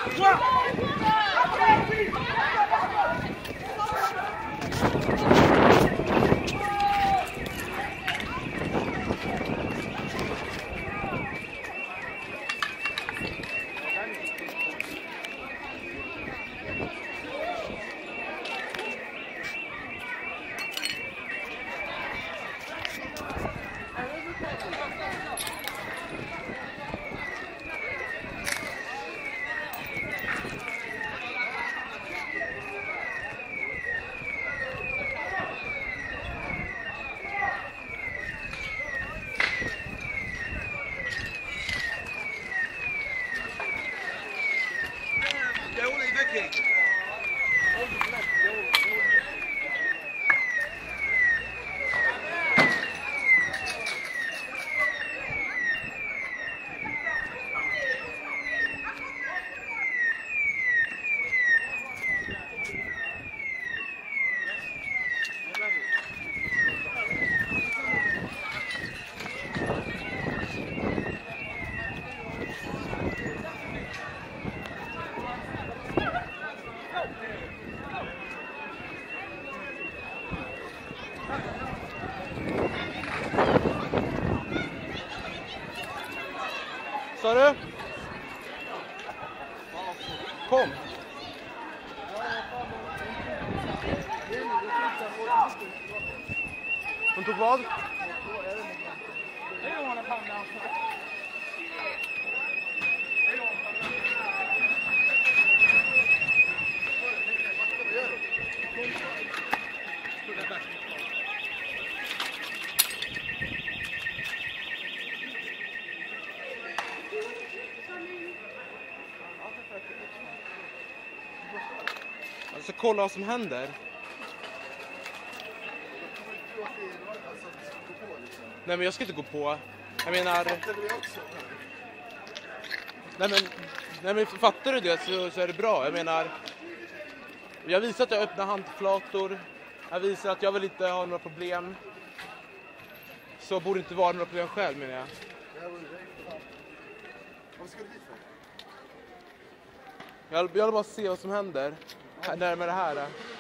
Sa du? Kom. Hon tog vad? Alltså kolla vad som händer. Nej men jag ska inte gå på. Jag menar... Nej men fattar du det så är det bra. Jag menar... Jag visar att jag öppnar handflator. Jag visar att jag vill inte ha några problem. Så borde inte vara några problem själv menar jag. Jag vill bara se vad som händer. Närmare här.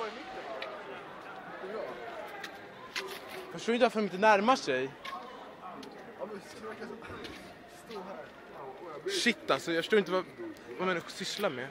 Jag förstår inte varför de inte närmar sig. Shit alltså, jag förstår inte vad människor sysslar med.